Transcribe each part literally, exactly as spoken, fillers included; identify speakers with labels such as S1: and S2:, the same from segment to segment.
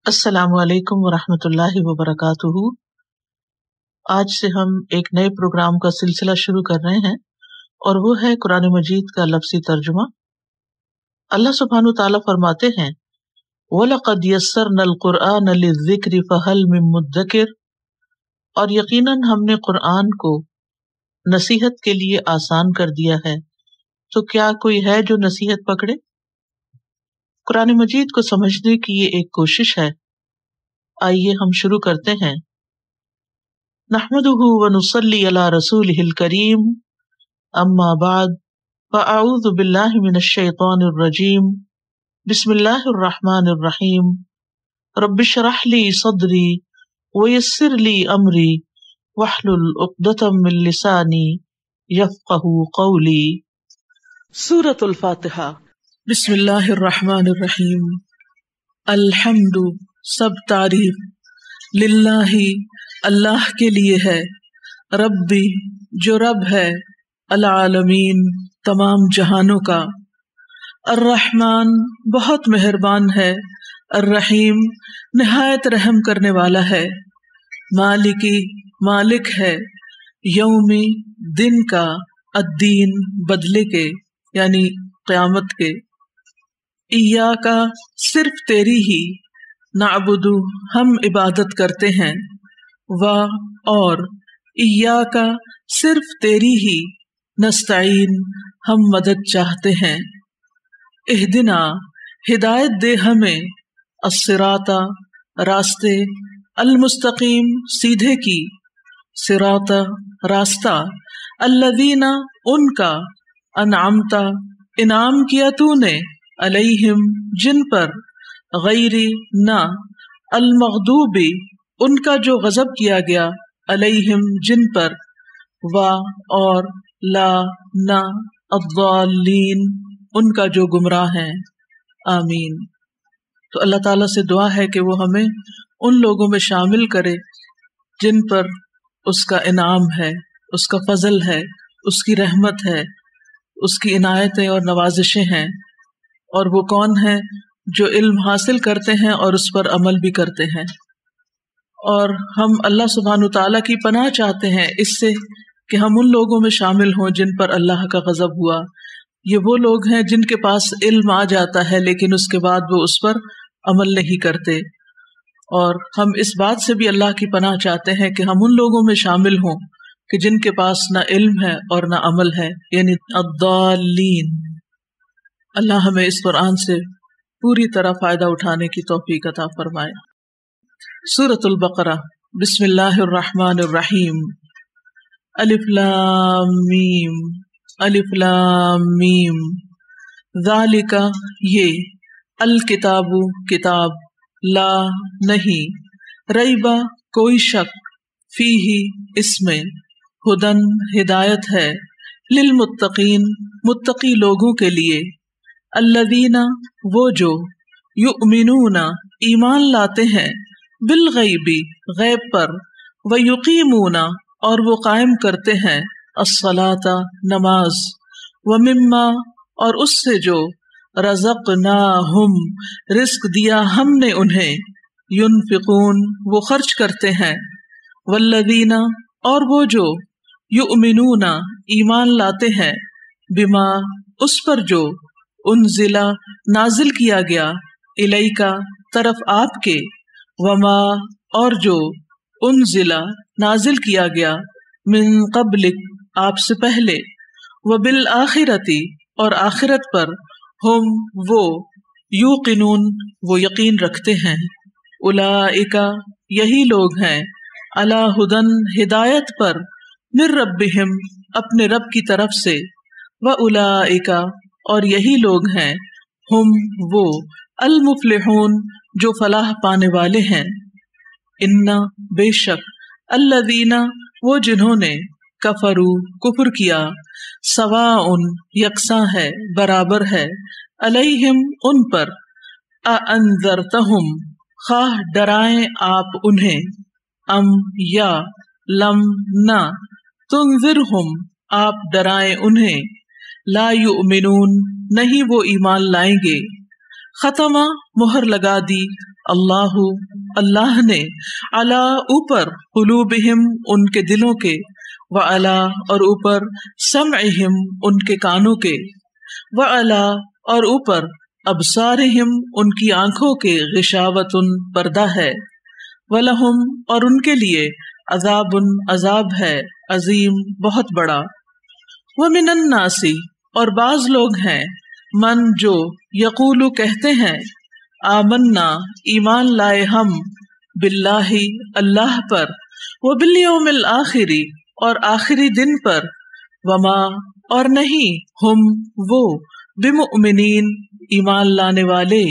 S1: السلام علیکم ورحمۃ اللہ وبرکاتہ۔ آج سے ہم ایک نئے پروگرام کا سلسلہ شروع کر رہے ہیں اور وہ ہے قرآن مجید کا لفظی ترجمہ۔ اللہ سبحانہ تعالیٰ فرماتے ہیں وَلَقَدْ يَسَّرْنَا الْقُرْآنَ لِلذِّكْرِ فَهَلْ مِن مُدَّكِرٍ، اور یقیناً ہم نے قرآن کو نصیحت کے لیے آسان کر دیا ہے، تو کیا کوئی ہے جو نصیحت پکڑے؟ قرآن مجید کو سمجھنے کی یہ ایک کوشش ہے۔ آئیے ہم شروع کرتے ہیں۔ نحمدہ ونصلی علی رسولہ الکریم، اما بعد فاعوذ باللہ من الشیطان الرجیم، بسم اللہ الرحمن الرحیم۔ رب اشرح لی صدری ویسر لی امری واحلل عقدۃ من لسانی یفقہوا قولی۔ سورۃ الفاتحہ۔ بسم اللہ الرحمن الرحیم۔ الحمد، سب تعریف، للہ، اللہ کے لیے ہے، ربی، جو رب ہے، العالمین، تمام جہانوں کا، الرحمن، بہت مہربان ہے، الرحیم، نہایت رحم کرنے والا ہے، مالکی، مالک ہے، یومی، دن کا، الدین، بدلے کے یعنی قیامت کے، ایاک، صرف تیری ہی، نعبد، ہم عبادت کرتے ہیں، و، اور، ایاک، صرف تیری ہی، نستعین، ہم مدد چاہتے ہیں، اہدنا، ہدایت دے ہمیں، الصراط، راستے، المستقیم، سیدھے کی، صراط، راستہ، الذین، ان کا، انعمت، انعام کیا تو نے، علیہم، جن پر، غیر، نہ، المغضوب، ان کا جو غضب کیا گیا، علیہم، جن پر، و، اور، لا، نہ، الضالین، ان کا جو گمراہ ہیں، آمین۔ تو اللہ تعالیٰ سے دعا ہے کہ وہ ہمیں ان لوگوں میں شامل کرے جن پر اس کا انعام ہے، اس کا فضل ہے، اس کی رحمت ہے، اس کی عنایتیں اور نوازشیں ہیں، اور وہ کون ہیں؟ جو علم حاصل کرتے ہیں اور اس پر عمل بھی کرتے ہیں۔ اور ہم اللہ سبحانہ تعالیٰ کی پناہ چاہتے ہیں اس سے کہ ہم ان لوگوں میں شامل ہوں جن پر اللہ کا غضب ہوا۔ یہ وہ لوگ ہیں جن کے پاس علم آ جاتا ہے لیکن اس کے بعد وہ اس پر عمل نہیں کرتے، اور ہم اس بات سے بھی اللہ کی پناہ چاہتے ہیں کہ ہم ان لوگوں میں شامل ہوں کہ جن کے پاس نہ علم ہے اور نہ عمل ہے، یعنی الضالین۔ اللہ ہمیں اس قرآن سے پوری طرح فائدہ اٹھانے کی توفیق عطا فرمائے۔ سورۃ البقرہ۔ بسم اللہ الرحمن الرحیم۔ الف لام میم، الف لام میم، ذالک، یہ، الکتاب، کتاب، لا، نہیں، ریبہ، کوئی شک، فیہ، اس میں، ہدن، ہدایت ہے، للمتقین، متقی لوگوں کے لیے، الذین، وہ جو، یؤمنون، ایمان لاتے ہیں، بالغیب، غیب پر، ویقیمون، اور وہ قائم کرتے ہیں، الصلاۃ، نماز، ومما، اور اس سے جو، رزقناہم، رزق دیا ہم نے انہیں، ینفقون، وہ خرچ کرتے ہیں، والذین، اور وہ جو، یؤمنون، ایمان لاتے ہیں، بما، اس پر جو، انزل، نازل کیا گیا، الیک، طرف آپ کے، وما، اور جو، انزل، نازل کیا گیا، من قبلک، آپ سے پہلے، وبالآخرۃ، اور آخرت پر، ہم، وہ، یوقنون، وہ یقین رکھتے ہیں، اولئک، یہی لوگ ہیں، علی ھدی، ہدایت پر، من ربہم، اپنے رب کی طرف سے، واولئک، اور یہی لوگ ہیں، ہم، وہ، المفلحون، جو فلاح پانے والے ہیں، ان، بے شک، الذین، وہ جنہوں نے، کفروا، کفر کیا، سواء، یکساں ہے، برابر ہے، علیہم، ان پر، اانذرتہم، خواہ ڈرائیں آپ انہیں، ام، یا، لم، نہ، تنذرہم، آپ ڈرائیں انہیں، لا یؤمنون، نہیں وہ ایمان لائیں گے، ختمہ، مہر لگا دی، اللہ اللہ نے علی اوپر قلوبہم ان کے دلوں کے، وعلی اور اوپر سمعہم ان کے کانوں کے، وعلی اور اوپر ابصارہم ان کی آنکھوں کے غشاوۃ پردہ ہے، ولہم اور ان کے لیے عذاب عذاب ہے عظیم بہت بڑا۔ ومن الناس اور بعض لوگ ہیں، من جو یقول کہتے ہیں، آمنا ایمان لائے ہم، باللہ اللہ پر، وبالیوم الآخر اور آخری دن پر، وما اور نہیں ہم وہ بمؤمنین ایمان لانے والے،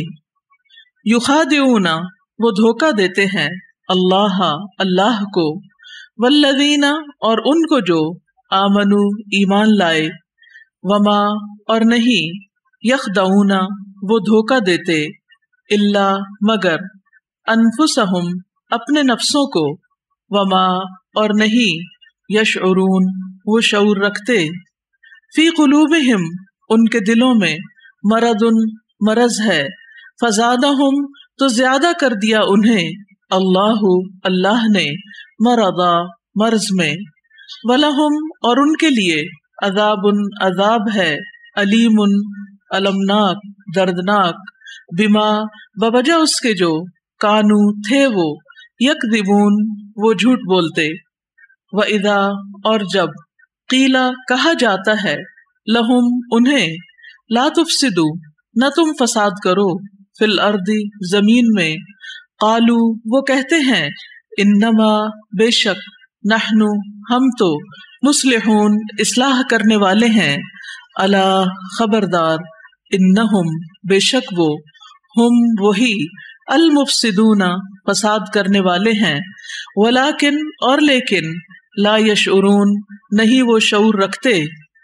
S1: یخادعون وہ دھوکہ دیتے ہیں، اللہ اللہ کو، والذین اور ان کو جو آمنو ایمان لائے، وما اور نہیں یخدعون وہ دھوکہ دیتے، الا مگر انفسہم اپنے نفسوں کو، وما اور نہیں یشعرون وہ شعور رکھتے، فی قلوبہم ان کے دلوں میں مرض مرض ہے، فزادہم تو زیادہ کر دیا انہیں اللہ اللہ نے مرضا مرض میں، ولہم اور ان کے لیے عذاب عذاب ہے علیم المناک دردناک، بما بوجہ اس کے جو کانو تھے وہ یکذبون وہ جھوٹ بولتے، وَإِذَا اور جب قیلا کہا جاتا ہے لہم انہیں لا تفسدوا نہ تم فساد کرو فی الارض زمین میں، قالو وہ کہتے ہیں انما بے شک نحن ہم تو مصلحون اصلاح کرنے والے ہیں، الا خبردار انہم بے شک وہ ہم وہی المفسدون فساد کرنے والے ہیں، ولیکن اور لیکن لا یشعرون نہیں وہ شعور رکھتے،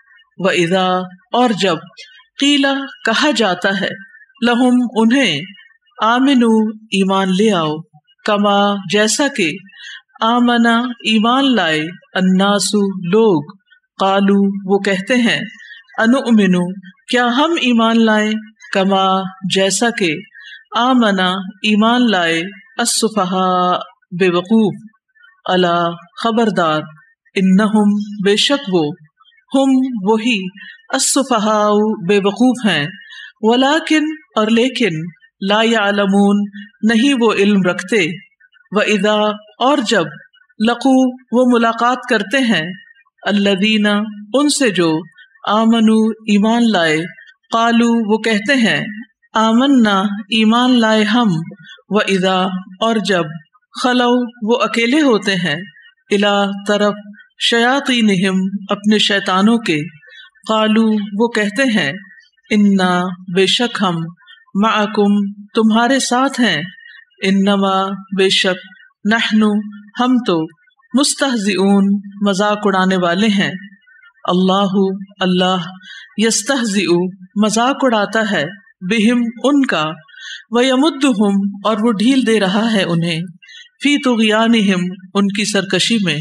S1: وَإِذَا اور جب قیلا کہا جاتا ہے لہم انہیں آمنو ایمان لے آؤ، کما جیسا کہ آمنا ایمان لائے الناس لوگ، قالو وہ کہتے ہیں انؤمنو کیا ہم ایمان لائیں، کما جیسا کہ آمنا ایمان لائے السفہاء بے وقوف، الا خبردار انہم بے شک وہ ہم وہی السفہاء بے وقوف ہیں، ولیکن اور لیکن لا یعلمون نہیں وہ علم رکھتے، وَإِذَا اور جب لقو وہ ملاقات کرتے ہیں الذین ان سے جو آمنو ایمان لائے، قالو وہ کہتے ہیں آمنا ایمان لائے ہم، وَإِذَا اور جب خلو وہ اکیلے ہوتے ہیں الی طرف شیاطینہم اپنے شیطانوں کے، قالو وہ کہتے ہیں انا بے شک ہم معکم تمہارے ساتھ ہیں، انما بے شک نحن ہم تو مستہزئون مذاق اڑانے والے ہیں، اللہ اللہ یستہزئ مذاق اڑاتا ہے بہم ان کا، ویمدہم اور وہ ڈھیل دے رہا ہے انہیں، فی طغیانہم ان کی سرکشی میں،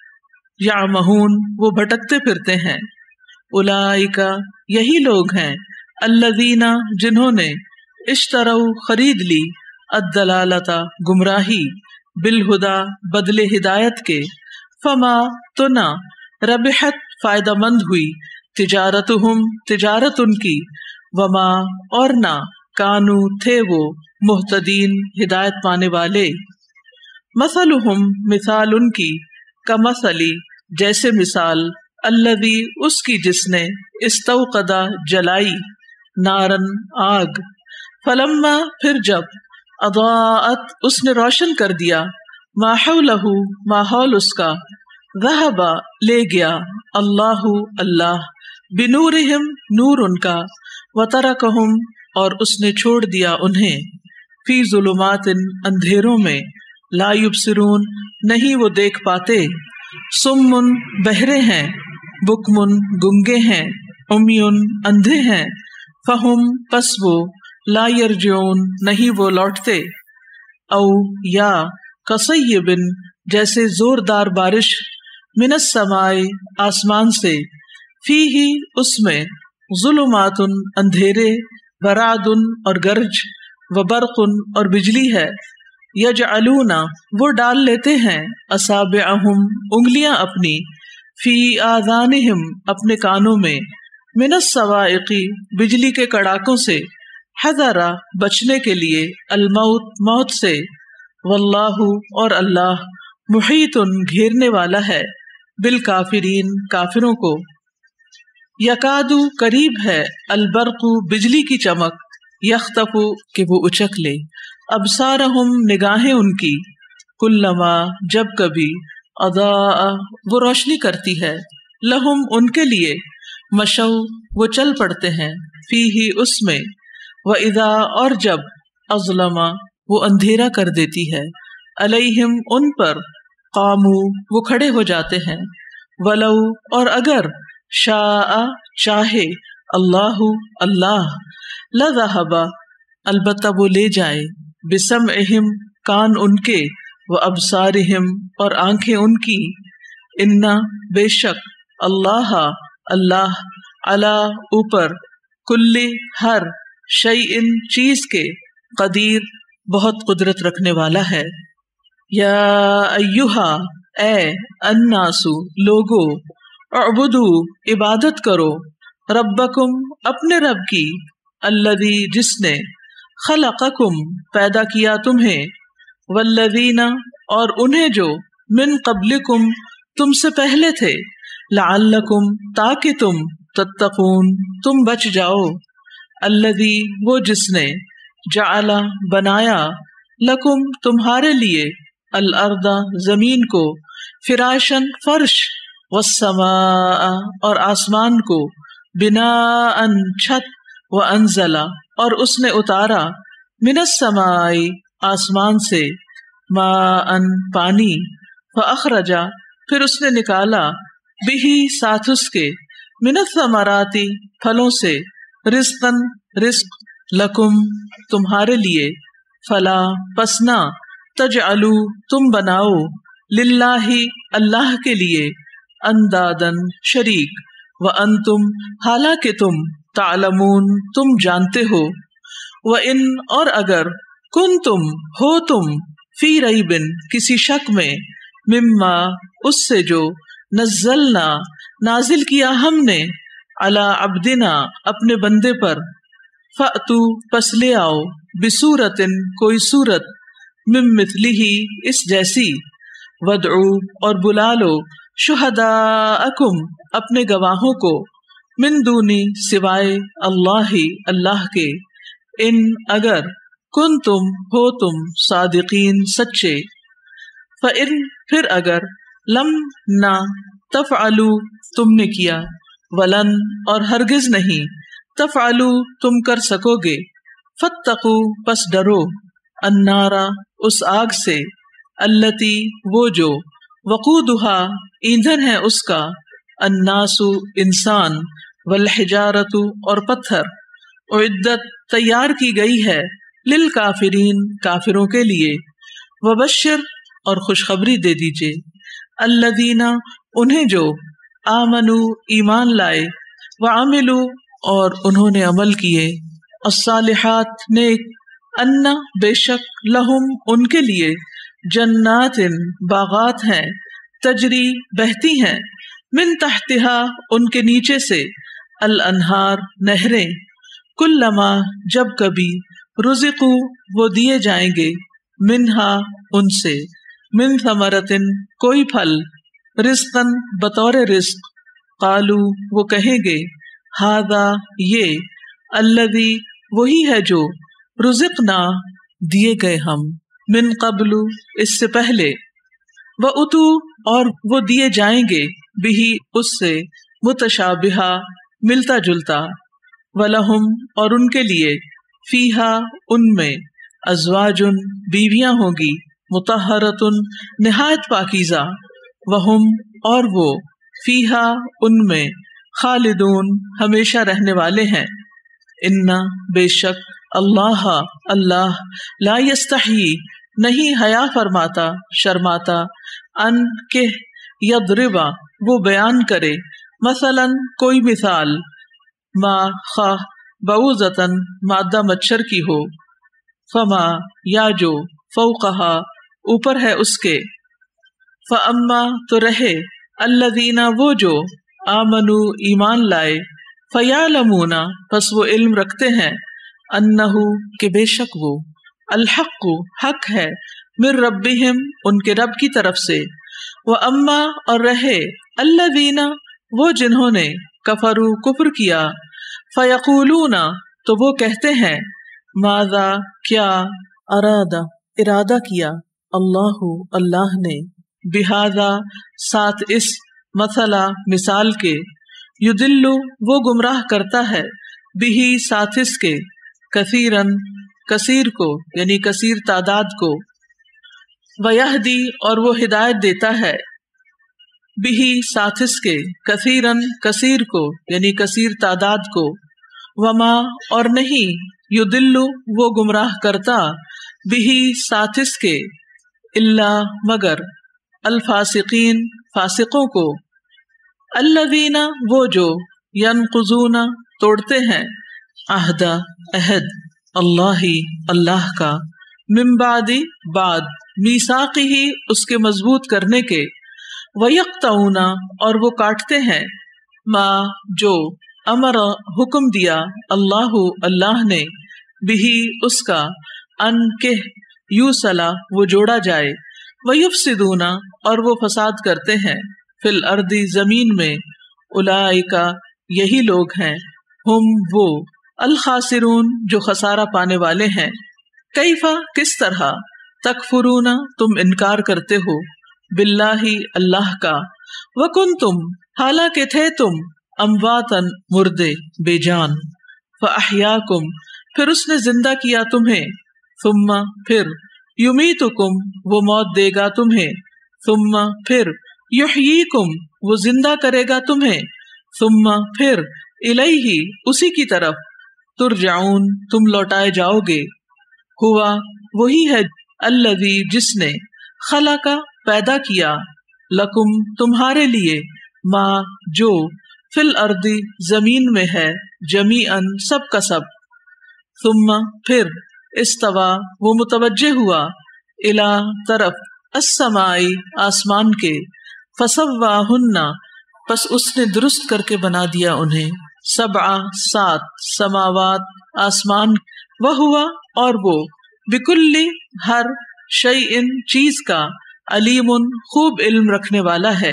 S1: یعمہون وہ بھٹکتے پھرتے ہیں، اولئک یہی لوگ ہیں الذین جنہوں نے اشتروا خرید لی الضلالۃ گمراہی بالہدی بدلے ہدایت کے، فما تو نہ ربحت فائدہ مند ہوئی تجارتہم تجارت ان کی، وما اور نہ کانو تھے وہ مہتدین ہدایت پانے والے، مثلہم مثال ان کی کمثلی جیسے مثال الذی اس کی جس نے استوقدا جلائی نارن آگ، فلما پھر جب اضاءت اس نے روشن کر دیا ما حولہ ماحول اس کا، ذہب لے گیا اللہ اللہ بنورہم نور ان کا، وترکہم اور اس نے چھوڑ دیا انہیں فی ظلمات اندھیروں میں، لا یبصرون نہیں وہ دیکھ پاتے، سمن بہرے ہیں، بکمن گنگے ہیں، عمیون اندھے ہیں، فہم پس وہ لا یرجعون نہیں وہ لوٹتے، او یا کصیب جیسے زوردار بارش من السماء آسمان سے، فیہ اس میں ظلمات اندھیرے، ورعد اور گرج، وبرق اور بجلی ہے، یجعلون وہ ڈال لیتے ہیں، اصابعہم انگلیاں اپنی، فی آذانہم اپنے کانوں میں، من الصواعق بجلی کے کڑاکوں سے، حذر بچنے کے لیے، الموت موت سے، واللہ اور اللہ محیط گھیرنے والا ہے، بالکافرین کافروں کو۔ یکاد قریب ہے، البرق بجلی کی چمک، یخطف کہ وہ اچک لے، ابصارہم نگاہیں ان کی، کلما جب کبھی، اضاء وہ روشنی کرتی ہے، لہم ان کے لیے، مشو وہ چل پڑتے ہیں، فیہ اس میں، وَإِذَا اور جب، اظلم وہ اندھیرا کر دیتی ہے، علیہم ان پر، قاموا وہ کھڑے ہو جاتے ہیں، ولو اور اگر، شاء چاہے، اللہ اللہ، لذہب البتہ وہ لے جائے، بسمعہم کان ان کے، وابصارہم اور آنکھیں ان کی، انا بے شک، اللہ اللہ، علی اوپر، کل ہر، شیء چیز کے، قدیر بہت قدرت رکھنے والا ہے۔ یا ایہا اے الناس لوگو، اعبدو عبادت کرو، ربکم اپنے رب کی، الذی جس نے، خلقکم پیدا کیا تمہیں، والذین اور انہیں جو، من قبلکم تم سے پہلے تھے، لعلکم تاکہ تم، تتقون تم بچ جاؤ، الذی وہ جس نے، جعل بنایا، لکم تمہارے لیے، الارض زمین کو، فراشن فرش، والسماء اور آسمان کو، بناء چھت، وانزل اور اس نے اتارا، من السماء آسمان سے، ماء پانی، فاخرج پھر اس نے نکالا، بہ ساتھ اس کے، من الثمرات پھلوں سے، رزقا رزق، لکم تمہارے لیے، فلا پس نہ، تجعلو تم بناؤ، للہ اللہ کے لیے، اندادن شریک، وانتم حالانکہ تم، تعلمون تم جانتے ہو، وان اور اگر، کنتم ہو تم، فی ریب کسی شک میں، مما اس سے جو، نزلنا نازل کیا ہم نے، علی عبدنا اپنے بندے پر، فأتو پس لے آؤ، بصورت کوئی صورت، من مثلہ اس جیسی، ودعو اور بلا لو، شہداءکم اپنے گواہوں کو، من دونی سوائے، اللہ اللہ کے، ان اگر، کنتم ہو تم، صادقین سچے، فإن پھر اگر، لم نہ، تفعلوا تم نے کیا، ولن اور ہرگز نہیں، تفعلوا تم کر سکو گے، فاتقوا پس ڈرو، النار اس آگ سے، التی وہ جو، وقودھا ایندھن ہے اس کا، الناس انسان، والحجارۃ اور پتھر، اعدت تیار کی گئی ہے، للکافرین کافروں کے لیے، وبشر اور خوشخبری دے دیجئے، الذین انہیں جو، آمنوا ایمان لائے، وعملوا اور انہوں نے عمل کیے، الصالحات نیک، ان بے شک، لہم ان کے لیے، جنات باغات ہیں، تجری بہتی ہیں، من تحتہا ان کے نیچے سے، الانہار نہریں، کلما جب کبھی، رزقو وہ دیے جائیں گے، منہا ان سے، من ثمرۃ کوئی پھل، رزقاً بطور رزق، قالو وہ کہیں گے، ھذا یہ، الذی وہی ہے جو، رزقنا دیے گئے ہم، من قبل اس سے پہلے، واتو اور وہ دیے جائیں گے، بہ اس سے، متشابہا ملتا جلتا، ولہم اور ان کے لیے، فیہا ان میں، ازواج بیویاں ہوں گی، مطہرۃ نہایت پاکیزہ، وہم اور وہ، فیہا ان میں، خالدون ہمیشہ رہنے والے ہیں، انا بے شک، اللہ اللہ، لا یستحیی نہیں حیا فرماتا شرماتا، ان کہ، یضربا وہ بیان کرے، مثلاً کوئی مثال، ما خواہ، بعوضۃ مادہ مچھر کی ہو، فما یا جو فوقہا اوپر ہے اس کے، فاما تو رہے الذین وہ جو آمنو ایمان لائے، فیعلمون پس وہ علم رکھتے ہیں، انہو کہ بے شک وہ، الحق حق ہے، من ربہم ان کے رب کی طرف سے، واما اور رہے الذین وہ جنہوں نے کفروا کفر کیا، فیقولون تو وہ کہتے ہیں، ماذا کیا، ارادہ ارادہ کیا، اللہ اللہ نے، بہذا ساتھ اس، مثلا مثال کے، یدل وہ گمراہ کرتا ہے، بہی ساتھ اس کے، کثیرن کثیر کو یعنی کثیر تعداد کو، ویہدی اور وہ ہدایت دیتا ہے، بہی ساتھ اس کے، کثیرن کثیر کو یعنی کثیر تعداد کو، وما اور نہیں، یدل وہ گمراہ کرتا، بہی ساتھ اس کے، الا مگر، الفاسقین فاسقوں کو، الذین وہ جو، ینقضون توڑتے ہیں، عہد عہد، اللہ اللہ کا، من بعد بعد، میثاقہ اس کے مضبوط کرنے کے، ویقطعون اور وہ کاٹتے ہیں، ما جو، امر حکم دیا، اللہ اللہ نے، بہی اس کا، ان کہ، یوصلا وہ جوڑا جائے، ویفسدون اور وہ فساد کرتے ہیں، فی الارض زمین میں، اولئک یہی لوگ ہیں، ہم وہ، الخاسرون جو خسارہ پانے والے ہیں، کیفا کس طرح، تکفرون تم انکار کرتے ہو، باللہ اللہ کا، وکنتم حالانکہ تھے تم، امواتن مردے بے جان، فاحیاکم پھر اس نے زندہ کیا تمہیں، ثم پھر، یمیتکم وہ موت دے گا تمہیں، ثم پھر، یحییکم وہ زندہ کرے گا تمہیں، ثم پھر، الیہ اسی کی طرف، ترجعون تم لوٹائے جاؤ گے، ہوا وہی ہے، الذی جس نے، خلق پیدا کیا، لکم تمہارے لیے، ما جو، فی الارض زمین میں ہے، جمیعا سب کا سب، ثم پھر، استوا وہ متوجہ ہوا، الی طرف، السماء آسمان کے، فسواہن پس اس نے درست کر کے بنا دیا انہیں، سبع سات، سماوات آسمان، وہوا اور وہ، بکل ہر، شیء چیز کا، علیم خوب علم رکھنے والا ہے،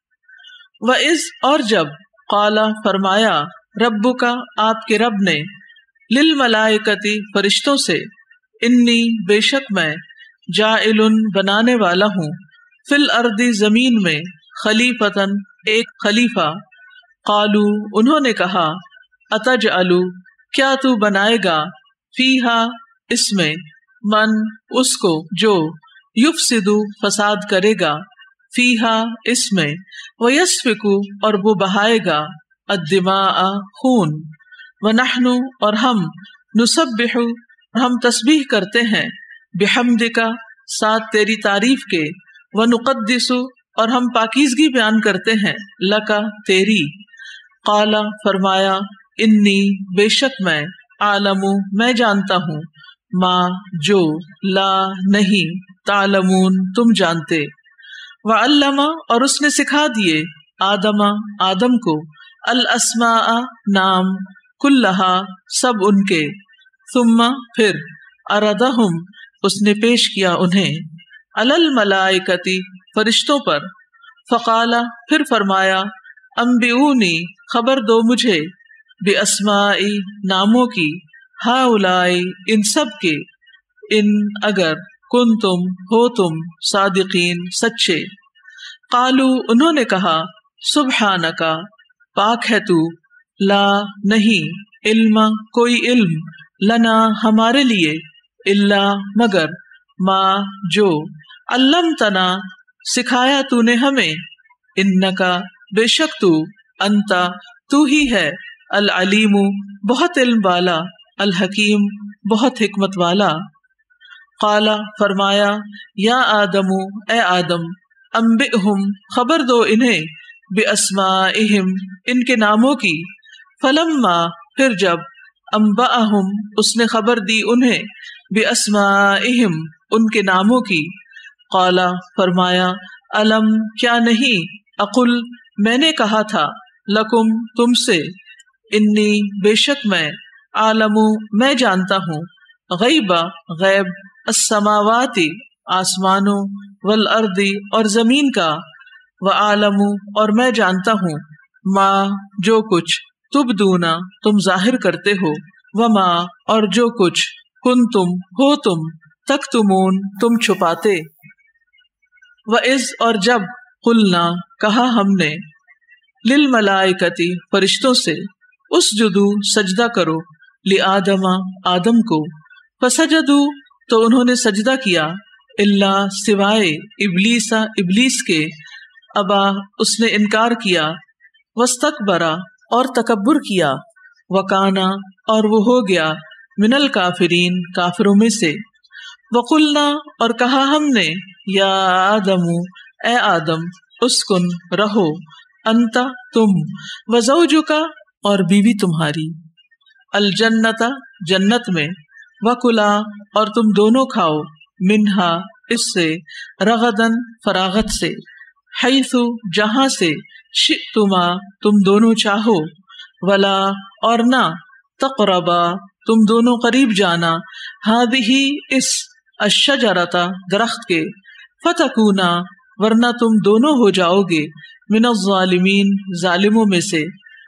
S1: وَإِذْ اور جب، قال فرمایا، ربک آپ کے رب نے، للملائکۃ فرشتوں سے، انی بے شک میں، جاعل بنانے والا ہوں، فی الارض زمین میں، خلیفتن ایک خلیفہ، قالو انہوں نے کہا، اتجعل کیا تو بنائے گا، فیہا اس میں، من اس کو جو، یفسد فساد کرے گا، فیہا اس میں، ویسفک اور وہ بہائے گا، الدماء خون، ونحن اور ہم، نسبح ہم تسبیح کرتے ہیں، بحمدک ساتھ تیری تعریف کے، ونقدس اور ہم پاکیزگی بیان کرتے ہیں، لکا تیری، قال فرمایا، انی بے شک میں، عالم میں جانتا ہوں، ما جو، لا نہیں، تعلمون تم جانتے، وعلم اور اس نے سکھا دیے، آدم آدم کو، الاسماء نام، کلہا سب ان کے، ثم پھر، اردہم اس نے پیش کیا انہیں، علی الملائکۃ فرشتوں پر، فقال پھر فرمایا، انبئونی خبر دو مجھے، باسماء ناموں کی، ہؤلاء ان سب کے، ان اگر، کنتم ہو تم، صادقین سچے، قالو انہوں نے کہا، سبحانک پاک ہے تو، لا نہیں، علم کوئی علم، لنا ہمارے لیے، الا مگر، ما جو، علمتنا سکھایا تو نے ہمیں، انکا بے شک تو، انتا تو ہی ہے، العلیم بہت علم والا، الحکیم بہت حکمت والا، قال فرمایا، یا آدم اے آدم، انبئہم خبر دو انہیں، باسمائہم ان کے ناموں کی، فلما پھر جب، انبأہم اس نے خبر دی انہیں، بِأَسْمَائِهِمْ ان کے ناموں کی. قَالَ فرمایا الم کیا نہیں اقل میں نے کہا تھا لکم تم سے انی بے شک میں عالم میں جانتا ہوں غیبا غیب السماوات آسمانوں والارض اور زمین کا وعالم اور میں جانتا ہوں ما جو کچھ تبدونا تم ظاہر کرتے ہو وما اور جو کچھ کنتم ہو تم تکتمون تم چھپاتے. وَإِذْ اور جب قلنا کہا ہم نے للملائکتی فرشتوں سے اسجدو سجدہ کرو لآدم آدم کو فسجدو تو انہوں نے سجدہ کیا الا سوائے ابلیس ابلیس کے ابا اس نے انکار کیا واستکبرا اور تکبر کیا وکانا اور وہ ہو گیا من الکافرین کافروں میں سے. وقلنا اور کہا ہم نے یا آدم اے آدم اسکن رہو انت تم وزوجک اور بیوی تمہاری الجنت جنت میں وکلا اور تم دونوں کھاؤ منہا اس سے رغدن فراغت سے حیث جہاں سے شئتما تم دونوں چاہو ولا اور نہ تقربا تم دونوں قریب جانا ہذہ اس الشجرۃ درخت کے فتکونا ورنہ تم دونوں ہو جاؤ گے من الظالمین ظالموں میں سے.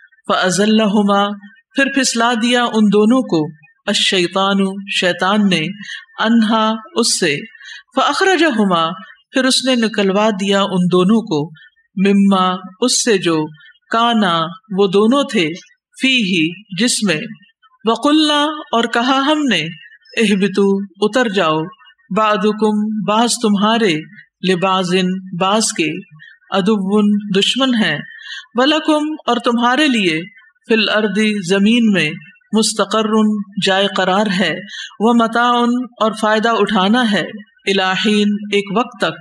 S1: فأزلہما پھر پھسلا دیا ان دونوں کو الشیطان شیطان نے انہا اس سے فأخرجہما پھر اس نے نکلوا دیا ان دونوں کو مما اس سے جو کانا وہ دونوں تھے فیہ جس میں. وقلنا اور کہا ہم نے اہبتو اتر جاؤ بعضکم بعض تمہارے لبعضن بعض کے عدوٌ دشمن ہیں ولکم اور تمہارے لیے فی الارض زمین میں مستقر جائے قرار ہے ومتاع اور فائدہ اٹھانا ہے الی حین ایک وقت تک.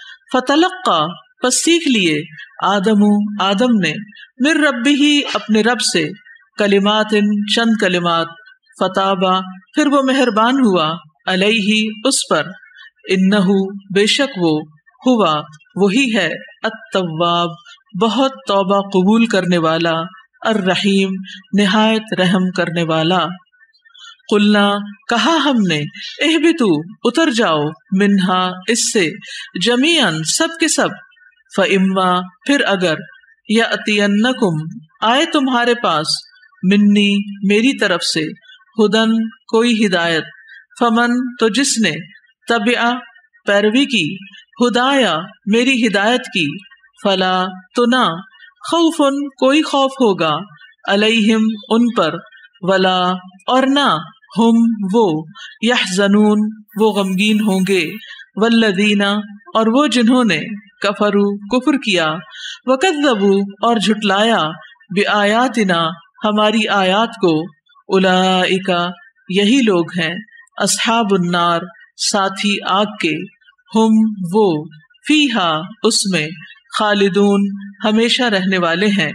S1: فتلقى پس سیکھ لیے آدم آدم نے من ربہ اپنے رب سے کلمات چند کلمات فتابا پھر وہ مہربان ہوا علیہ اس پر انہو بے شک وہ ہوا وہی ہے التواب بہت توبہ قبول کرنے والا الرحیم نہایت رحم کرنے والا. قلنا کہا ہم نے اہبتو اتر جاؤ منہا اس سے جمیعاً سب کے سب فاما پھر اگر یاتینکم آئے تمہارے پاس منی میری طرف سے ہدن کوئی ہدایت فمن تو جس نے تبع پیروی کی ہدایا میری ہدایت کی فلا تو نہ خوفن کوئی خوف ہوگا علیہم ان پر ولا اور نہ ہم وہ یحزنون وہ غمگین ہوں گے والذین اور وہ جنہوں نے کفروا کفر کیا وکذبوا اور جھٹلایا بآیاتنا ہماری آیات کو اولئک یہی لوگ ہیں اصحاب النار ساتھی آگ کے ہم وہ فیہا اس میں خالدون ہمیشہ رہنے والے ہیں.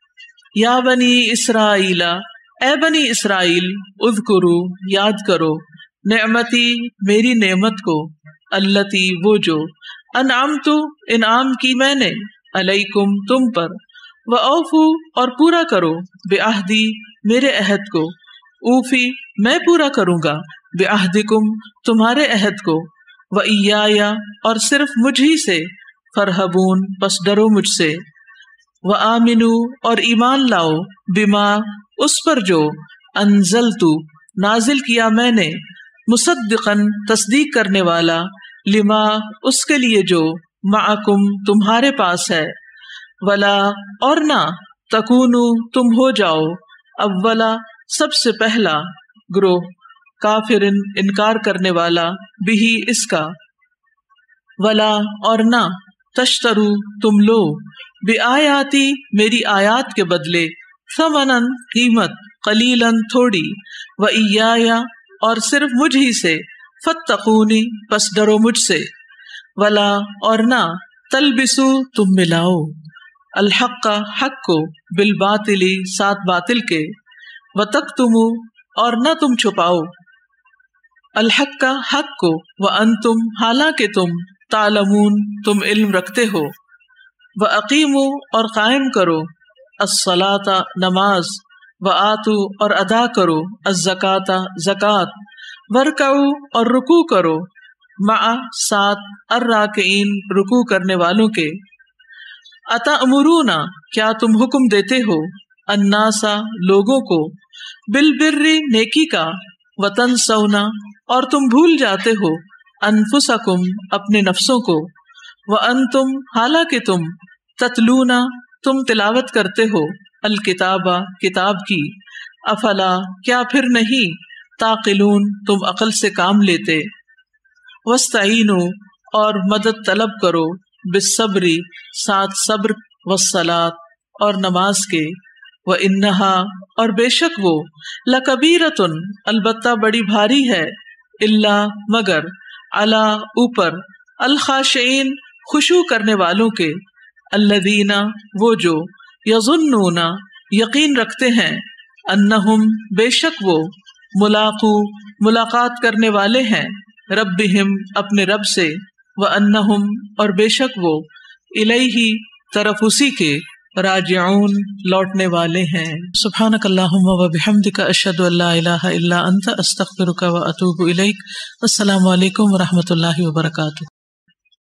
S1: یا بنی اسرائیل اے بنی اسرائیل اذکروا یاد کرو نعمتی میری نعمت کو اللتی وہ جو انعمت انعام کی میں نے علیکم تم پر وأوفوا اور پورا کرو بعہدی میرے عہد کو اوفی میں پورا کروں گا بعہدکم تمہارے عہد کو وإیایا اور صرف مجھ ہی سے فرحبون پس ڈرو مجھ سے وآمنوا اور ایمان لاؤ بما اس پر جو انزلت نازل کیا میں نے مصدقاً تصدیق کرنے والا لما اس کے لیے جو معکم تمہارے پاس ہے ولا اور نہ تکونو تم ہو جاؤ اولا سب سے پہلا گروہ کافرن انکار کرنے والا بھی اس کا ولا اور نہ تشترو تم لو بآیاتی میری آیات کے بدلے ثمنن قیمت قلیلاً تھوڑی وإیایا اور صرف مجھ ہی سے فاتقونی پس ڈرو مجھ سے ولا اور نہ تلبسو تم ملاؤ الحق حق کو بالباطل ساتھ باطل کے وتکتمو اور نہ تم چھپاؤ الحق کا حق کو، وانتم حالانکہ تم تعلمون تم علم رکھتے ہو، واقیموا اور قائم کرو، الصلاۃ نماز، وآتوا اور ادا کرو، الزکاۃ زکوٰۃ، ورکعوا اور رکوع کرو، مع ساتھ، الراکعین رکوع کرنے والوں کے، اتأمرون کیا تم حکم دیتے ہو، الناس لوگوں کو، بالبر نیکی کا، وتنسون اور تم بھول جاتے ہو، انفسکم اپنے نفسوں کو، وانتم حالانکہ تم تتلون تم تلاوت کرتے ہو، الکتاب کتاب کی، افلا کیا پھر نہیں، تعقلون تم عقل سے کام لیتے، واستعینوا اور مدد طلب کرو، بالصبر ساتھ صبر، والصلاۃ اور نماز کے، وانہا اور بے شک وہ، لکبیرۃ البتہ بڑی بھاری ہے، الا مگر، علی اوپر، الخاشعین خشوع کرنے والوں کے، الذین وہ جو، یظنون یقین رکھتے ہیں، انہم بے شک وہ، ملاقو ملاقات کرنے والے ہیں، ربہم اپنے رب سے، وانہم اور بے شک وہ، الیہ طرف اسی کے، راجعون لوٹنے والے ہیں۔ سبحانک اللہم و بحمدک، اشہد ان لا الہ الا انت، استغفرک و اتوب الیک۔ السلام علیکم و رحمۃ اللہ وبرکاتہ۔